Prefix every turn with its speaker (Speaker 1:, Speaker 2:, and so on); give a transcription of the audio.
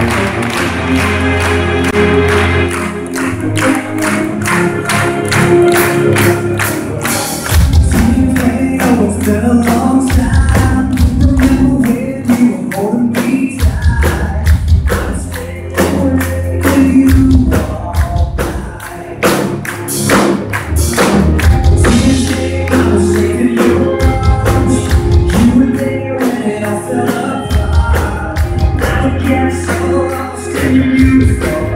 Speaker 1: It's been a long time. Remember when you were holding me tight? I stayed away till you all night. Tears came, I was saving your arms. You were there when it all fell apart. I guess I lost in you.